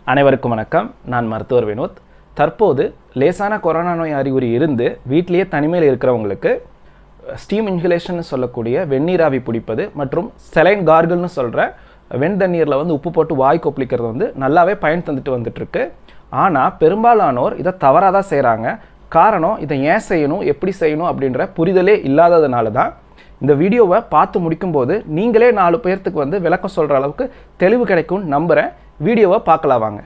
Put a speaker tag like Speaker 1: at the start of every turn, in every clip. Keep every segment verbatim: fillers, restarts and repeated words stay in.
Speaker 1: அனைவருக்கும் வணக்கம். நான் மருத்துவர் வினோத். தற்போது லேசான கொரோனா நோய் அறிகுறி இருந்து வீட்டிலேயே தனிமையில் இருக்கிறவங்களுக்கு ஸ்டீம் இன்ஹலேஷன் சொல்லக்கூடிய வெந்நீராவி பிடிப்பது மற்றும் செலைன் கார்கிள்னு சொல்கிற வெண்தண்ணீரில் வந்து உப்பு போட்டு வாய் கொப்பளிக்கிறது வந்து நல்லாவே பயன் தந்துட்டு வந்துட்டுருக்கு. ஆனால் பெரும்பாலானோர் இதை தவறாக தான் செய்கிறாங்க. காரணம், இதை ஏன் செய்யணும், எப்படி செய்யணும் அப்படின்ற புரிதலே இல்லாததுனால தான். இந்த வீடியோவை பார்த்து முடிக்கும்போது நீங்களே நாலு பேர்த்துக்கு வந்து விளக்கம் சொல்கிற அளவுக்கு தெளிவு கிடைக்கும்னு நம்புகிறேன். வீடியோவை பார்க்கலாம் வாங்க.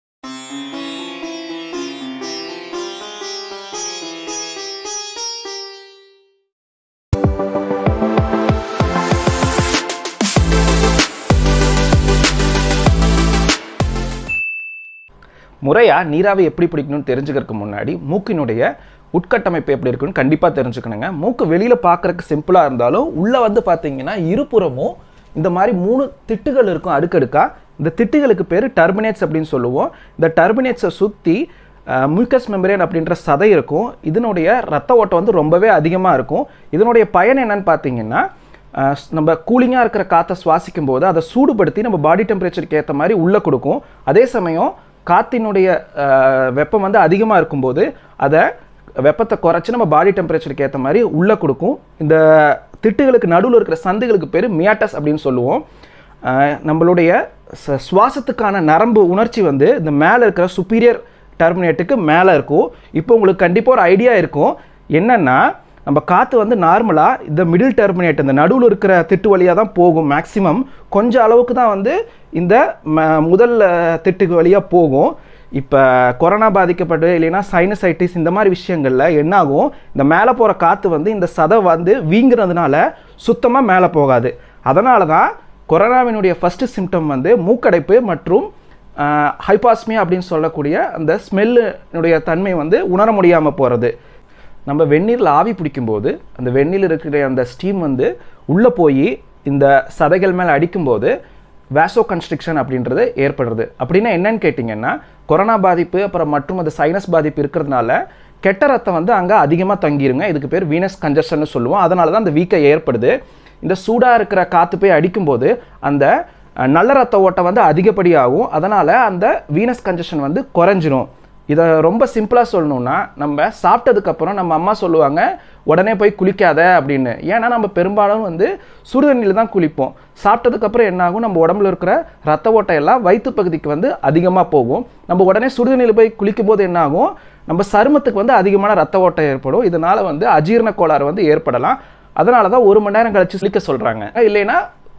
Speaker 1: முறையாக நீராவி எப்படி பிடிக்கணும்னு தெரிஞ்சுக்கிறதுக்கு முன்னாடி மூக்கினுடைய உட்கட்டமைப்பு எப்படி இருக்குன்னு கண்டிப்பாக தெரிஞ்சுக்கணுங்க. மூக்கு வெளியில் பார்க்குறதுக்கு சிம்பிளாக இருந்தாலும் உள்ளே வந்து பார்த்தீங்கன்னா இருபுறமும் இந்த மாதிரி மூணு திட்டுகள் இருக்கும் அடுக்கடுக்கா. இந்த திட்டுகளுக்கு பேர் டர்மினேட்ஸ் அப்படின்னு சொல்லுவோம். இந்த டர்மினேட்ஸை சுற்றி மியூக்கஸ் மெம்பரேன் அப்படின்ற சதை இருக்கும். இதனுடைய ரத்த ஓட்டம் வந்து ரொம்பவே அதிகமாக இருக்கும். இதனுடைய பயன் என்னன்னு பார்த்தீங்கன்னா, நம்ம கூலிங்காக இருக்கிற காற்றை சுவாசிக்கும் போது அதை சூடுபடுத்தி நம்ம பாடி டெம்பரேச்சருக்கு ஏற்ற மாதிரி உள்ளே கொடுக்கும். அதே சமயம் காற்றினுடைய வெப்பம் வந்து அதிகமாக இருக்கும்போது அதை வெப்பத்தை குறைச்சி நம்ம பாடி டெம்பரேச்சருக்கு ஏற்ற மாதிரி உள்ளே கொடுக்கும். இந்த திட்டுகளுக்கு நடுவில் இருக்கிற சந்துகளுக்கு பேர் மியாட்டஸ் அப்படின்னு சொல்லுவோம். நம்மளுடைய சுவாசத்துக்கான நரம்பு உணர்ச்சி வந்து இந்த மேலே இருக்கிற சுப்பீரியர் டெர்மினேட்டுக்கு மேலே இருக்கும். இப்போ உங்களுக்கு கண்டிப்பாக ஒரு ஐடியா இருக்கும் என்னென்னா, நம்ம காற்று வந்து நார்மலாக இந்த மிடில் டெர்மினேட் இந்த நடுவில் இருக்கிற திட்டு வழியாக தான் போகும். மேக்ஸிமம் கொஞ்சம் அளவுக்கு தான் வந்து இந்த முதல் திட்டுக்கு வழியாக போகும். இப்போ கொரோனா பாதிக்கப்பட்டு இல்லைன்னா சைனசைட்டிஸ் இந்த மாதிரி விஷயங்களில் என்னாகும், இந்த மேலே போகிற காற்று வந்து இந்த சதை வந்து வீங்கிறதுனால சுத்தமாக மேலே போகாது. அதனால தான் கொரோனாவினுடைய ஃபஸ்ட்டு சிம்டம் வந்து மூக்கடைப்பு மற்றும் ஹைபாஸ்மியா அப்படின்னு சொல்லக்கூடிய அந்த ஸ்மெல்லுடைய தன்மை வந்து உணர முடியாமல் போகிறது. நம்ம வெந்நீரில் ஆவி பிடிக்கும்போது அந்த வெந்நீரில் இருக்கிற அந்த ஸ்டீம் வந்து உள்ளே போய் இந்த சதைகள் மேலே அடிக்கும்போது வேசோ கன்ஸ்ட்ரிக்ஷன் அப்படின்றது ஏற்படுறது. அப்படின்னா என்னன்னு கேட்டிங்கன்னா, கொரோனா பாதிப்பு அப்புறம் மற்றும் அது சைனஸ் பாதிப்பு இருக்கிறதுனால கெட்ட ரத்தம் வந்து அங்கே அதிகமாக தங்கிருங்க. இதுக்கு பேர் வீனஸ் கன்ஜஷன்னு சொல்லுவோம். அதனால தான் அந்த வீக்கம் ஏற்படுது. இந்த சூடாக இருக்கிற காற்று போய் அடிக்கும்போது அந்த நல்ல ரத்த ஓட்டம் வந்து அதிகப்படியாகும். அதனால் அந்த வீனஸ் கன்ஜஷன் வந்து குறைஞ்சிரும். இதை ரொம்ப சிம்பிளாக சொல்லணுன்னா, நம்ம சாப்பிட்டதுக்கப்புறம் நம்ம அம்மா சொல்லுவாங்க உடனே போய் குளிக்காத அப்படின்னு. ஏன்னா நம்ம பெரும்பாலும் வந்து சுடுதண்ணியில் தான் குளிப்போம். சாப்பிட்டதுக்கப்புறம் என்னாகும், நம்ம உடம்புல இருக்கிற ரத்த ஓட்டம் எல்லாம் வயிற்று பகுதிக்கு வந்து அதிகமாக போகும். நம்ம உடனே சுடுதண்ணியில் போய் குளிக்கும் போது என்னாகும், நம்ம சருமத்துக்கு வந்து அதிகமான ரத்த ஓட்டம் ஏற்படும். இதனால் வந்து அஜீரண கோளாறு வந்து ஏற்படலாம். அதனால தான் ஒரு மணி நேரம் கழிச்சு குளிக்க சொல்கிறாங்க. இல்லைன்னா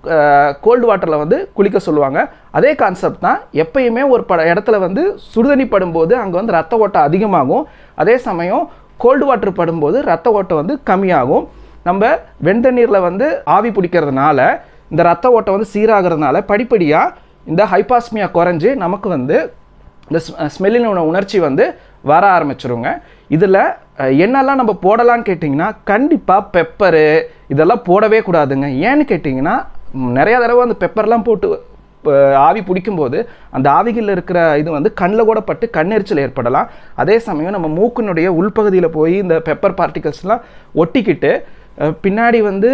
Speaker 1: கோல்டு வாட்டரில் வந்து குளிக்க சொல்லுவாங்க. அதே கான்செப்ட் தான். எப்பயுமே ஒரு பட இடத்துல வந்து சுடுதண்ணி படும்போது அங்கே வந்து ரத்த ஓட்டம் அதிகமாகும். அதே சமயம் கோல்டு வாட்டர் படும்போது ரத்த ஓட்டம் வந்து கம்மியாகும். நம்ம வெண்தண்ணீரில் வந்து ஆவி பிடிக்கிறதுனால இந்த ரத்த ஓட்டம் வந்து சீராகிறதுனால படிப்படியாக இந்த ஹைபாஸ்மியா குறைஞ்சி நமக்கு வந்து இந்த ஸ்மெல்லின உணர்ச்சி வந்து வர ஆரம்பிச்சிருங்க. இதில் என்னெல்லாம் நம்ம போடலான்னு கேட்டிங்கன்னா, கண்டிப்பாக பெப்பரு இதெல்லாம் போடவே கூடாதுங்க. ஏன்னு கேட்டிங்கன்னா, நிறையா தடவை அந்த பெப்பர்லாம் போட்டு ஆவி பிடிக்கும்போது அந்த ஆவிகளில் இருக்கிற இது வந்து கண்ணில் கூட பட்டு கண்ணெரிச்சல் ஏற்படலாம். அதே சமயம் நம்ம மூக்கினுடைய உள்பகுதியில் போய் இந்த பெப்பர் பார்ட்டிகல்ஸ்லாம் ஒட்டிக்கிட்டு பின்னாடி வந்து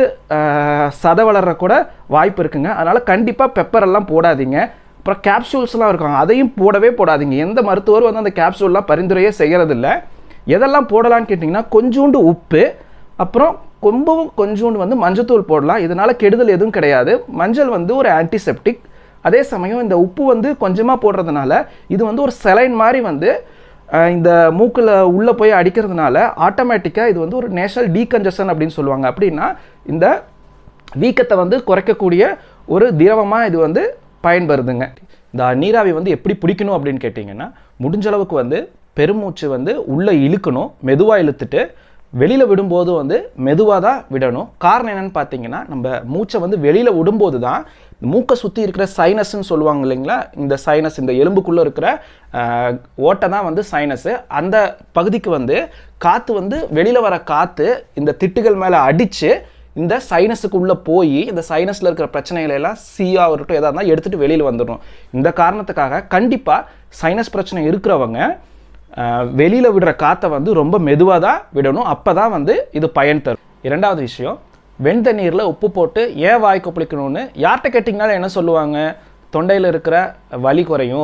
Speaker 1: சதை வளர்ற கூட வாய்ப்பு இருக்குங்க. அதனால் கண்டிப்பாக பெப்பரெல்லாம் போடாதீங்க. அப்புறம் கேப்சூல்ஸ்லாம் இருக்காங்க, அதையும் போடவே போடாதீங்க. எந்த மருத்துவரும் வந்து அந்த கேப்சூல்லாம் பரிந்துரையே செய்கிறதில்ல. எதெல்லாம் போடலான்னு கேட்டிங்கன்னா, கொஞ்சோண்டு உப்பு, அப்புறம் ரொம்பவும் கொஞ்சோண்டு வந்து மஞ்சத்தூள் போடலாம். இதனால் கெடுதல் எதுவும் கிடையாது. மஞ்சள் வந்து ஒரு ஆன்டிசெப்டிக். அதே சமயம் இந்த உப்பு வந்து கொஞ்சமாக போடுறதுனால இது வந்து ஒரு செலைன் மாதிரி வந்து இந்த மூக்கில் உள்ளே போய் அடிக்கிறதுனால ஆட்டோமேட்டிக்காக இது வந்து ஒரு நேஷனல் டீகன்ஜஷன் அப்படின்னு சொல்லுவாங்க. அப்படின்னா இந்த வீக்கத்தை வந்து குறைக்கக்கூடிய ஒரு திரவமாக இது வந்து பயன்படுதுங்க. இந்த நீராவி வந்து எப்படி பிடிக்கணும் அப்படின்னு கேட்டிங்கன்னா, முடிஞ்ச அளவுக்கு வந்து பெருமூச்சு வந்து உள்ளே இழுக்கணும். மெதுவாக இழுத்துட்டு வெளியில் விடும்போது வந்து மெதுவாக தான் விடணும். காரணம் என்னென்னு பார்த்தீங்கன்னா, நம்ம மூச்சை வந்து வெளியில் விடும்போது தான் மூக்கை சுற்றி இருக்கிற சைனஸ்ன்னு சொல்லுவாங்க இல்லைங்களா, இந்த சைனஸ் இந்த எலும்புக்குள்ளே இருக்கிற ஓட்டை தான் வந்து சைனஸு. அந்த பகுதிக்கு வந்து காற்று வந்து வெளியில் வர காற்று இந்த திட்டுகள் மேலே அடித்து இந்த சைனஸுக்கு உள்ளே போய் இந்த சைனஸில் இருக்கிற பிரச்சனைகளை எல்லாம் சீயாக இருக்கட்டும் எதாக இருந்தால் எடுத்துகிட்டு வெளியில் வந்துடணும். இந்த காரணத்துக்காக கண்டிப்பாக சைனஸ் பிரச்சனை இருக்கிறவங்க வெளியில் விடுற காற்றை வந்து ரொம்ப மெதுவாக தான் விடணும். அப்போ தான் வந்து இது பயன் தரும். இரண்டாவது விஷயம், வெண்தண்ணீரில் உப்பு போட்டு ஏன் வாய் கொப்பளிக்கணும்னு யார்கிட்ட கேட்டிங்கனாலும் என்ன சொல்லுவாங்க, தொண்டையில் இருக்கிற வலி குறையும்,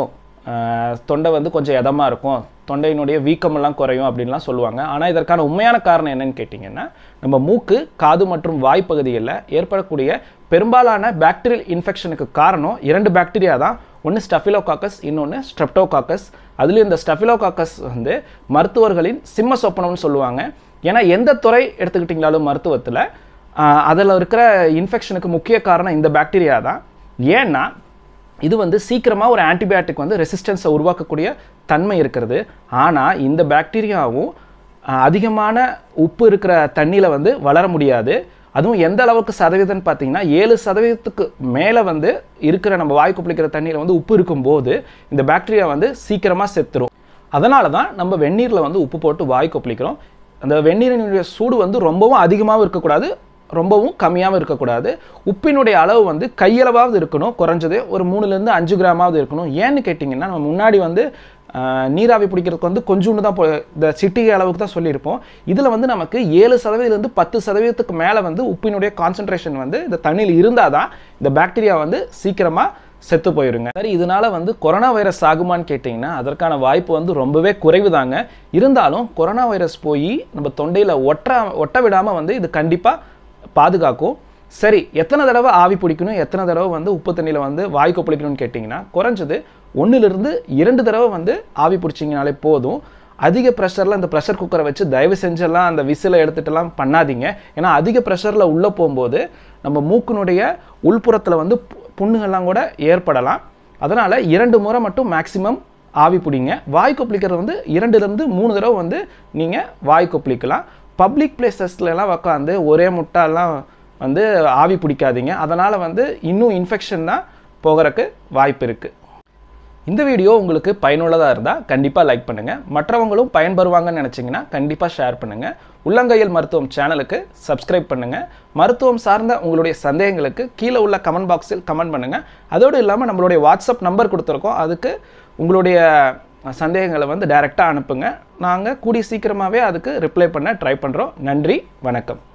Speaker 1: தொண்டை வந்து கொஞ்சம் இதமாக இருக்கும், தொண்டையினுடைய வீக்கமெல்லாம் குறையும் அப்படின்லாம் சொல்லுவாங்க. ஆனால் இதற்கான உண்மையான காரணம் என்னன்னு கேட்டிங்கன்னா, நம்ம மூக்கு, காது மற்றும் வாய் பகுதிகளில் ஏற்படக்கூடிய பெரும்பாலான பாக்டீரியல் இன்ஃபெக்ஷனுக்கு காரணம் இரண்டு பாக்டீரியா தான். ஒன்று ஸ்டஃபிலோகாக்கஸ், இன்னொன்று ஸ்ட்ரெப்டோகாக்கஸ். அதுலேயும் இந்த ஸ்டஃபிலோகாக்கஸ் வந்து மருத்துவர்களின் சிம்ம சொப்பனம்னு சொல்லுவாங்க. ஏன்னா எந்த துறை எடுத்துக்கிட்டிங்களாலும் மருத்துவத்தில் அதில் இருக்கிற இன்ஃபெக்ஷனுக்கு முக்கிய காரணம் இந்த பாக்டீரியா தான். ஏன்னா இது வந்து சீக்கிரமாக ஒரு ஆன்டிபயாட்டிக் வந்து ரெசிஸ்டன்ஸை உருவாக்கக்கூடிய தன்மை இருக்கிறது. ஆனால் இந்த பாக்டீரியாவும் அதிகமான உப்பு இருக்கிற தண்ணியில் வந்து வளர முடியாது. அதுவும் எந்த அளவுக்கு சதவீதம்னு பார்த்தீங்கன்னா ஏழு சதவீதத்துக்கு மேலே வந்து இருக்கிற நம்ம வாய் கொப்பளிக்கிற தண்ணியில் வந்து உப்பு இருக்கும்போது இந்த பாக்டீரியா வந்து சீக்கிரமாக செத்துரும். அதனால தான் நம்ம வெந்நீரில் வந்து உப்பு போட்டு வாய் கொப்பளிக்கிறோம். அந்த வெந்நீரினுடைய சூடு வந்து ரொம்பவும் அதிகமாகவும் இருக்கக்கூடாது, ரொம்பவும் கம்மியாகவும் இருக்கக்கூடாது. உப்பினுடைய அளவு வந்து கையளவாவது இருக்கணும், குறைஞ்சது ஒரு மூணுலேருந்து அஞ்சு கிராமாவது இருக்கணும். ஏன்னு கேட்டிங்கன்னா நம்ம முன்னாடி வந்து நீராவி பிடிக்கிறதுக்கு வந்து கொஞ்சோண்டு தான் இந்த சிட்டிகை அளவுக்கு தான் சொல்லியிருப்போம். இதில் வந்து நமக்கு ஏழு சதவீதத்துலேருந்து பத்து சதவீதத்துக்கு மேலே வந்து உப்பினுடைய கான்சன்ட்ரேஷன் வந்து இந்த தண்ணியில் இருந்தால் தான் இந்த பாக்டீரியா வந்து சீக்கிரமாக செத்து போயிருங்க. சரி, இதனால வந்து கொரோனா வைரஸ் ஆகுமான்னு கேட்டிங்கன்னா அதற்கான வாய்ப்பு வந்து ரொம்பவே குறைவு தாங்க. இருந்தாலும் கொரோனா வைரஸ் போய் நம்ம தொண்டையில் ஒட்ட ஒட்ட விடாமல் வந்து இது கண்டிப்பாக பாதுகாக்கும். சரி, எத்தனை தடவை ஆவி பிடிக்கணும், எத்தனை தடவை வந்து உப்பு தண்ணியில் வந்து வாய் கொப்பளிக்கணும்னு கேட்டிங்கன்னா குறைஞ்சது ஒன்றுலேருந்து இரண்டு தடவை வந்து ஆவி பிடிச்சிங்கனாலே போதும். அதிக ப்ரெஷரில் அந்த ப்ரெஷர் குக்கரை வச்சு தயவு செஞ்செல்லாம் அந்த விசிலை எடுத்துகிட்டுலாம் பண்ணாதீங்க. ஏன்னா அதிக ப்ரெஷரில் உள்ளே போகும்போது நம்ம மூக்கினுடைய உள்புறத்தில் வந்து புண்ணுகள்லாம் கூட ஏற்படலாம். அதனால் இரண்டு முறை மட்டும் மேக்ஸிமம் ஆவி பிடிங்க. வாய் கொப்பளிக்கிறது வந்து இரண்டுலேருந்து மூணு தடவை வந்து நீங்கள் வாய் கொப்பளிக்கலாம். பப்ளிக் பிளேசஸ்லாம் உட்காந்து ஒரே முட்டாலாம் வந்து ஆவி பிடிக்காதீங்க. அதனால் வந்து இன்னும் இன்ஃபெக்ஷன் தான் போகிறதுக்கு வாய்ப்பு இருக்குது. இந்த வீடியோ உங்களுக்கு பயனுள்ளதாக இருந்தால் கண்டிப்பாக லைக் பண்ணுங்கள். மற்றவங்களும் பயன்பெறுவாங்கன்னு நினச்சிங்கன்னா கண்டிப்பாக ஷேர் பண்ணுங்கள். உள்ளங்கையில் மருத்துவம் சேனலுக்கு சப்ஸ்கிரைப் பண்ணுங்கள். மருத்துவம் சார்ந்த உங்களுடைய சந்தேகங்களுக்கு கீழே உள்ள கமெண்ட் பாக்ஸில் கமெண்ட் பண்ணுங்கள். அதோடு இல்லாமல் நம்மளுடைய வாட்ஸ்அப் நம்பர் கொடுத்துருக்கோம், அதுக்கு உங்களுடைய சந்தேகங்களை வந்து டைரெக்டாக அனுப்புங்க. நாங்கள் கூடிய சீக்கிரமாகவே அதுக்கு ரிப்ளை பண்ண ட்ரை பண்ணுறோம். நன்றி, வணக்கம்.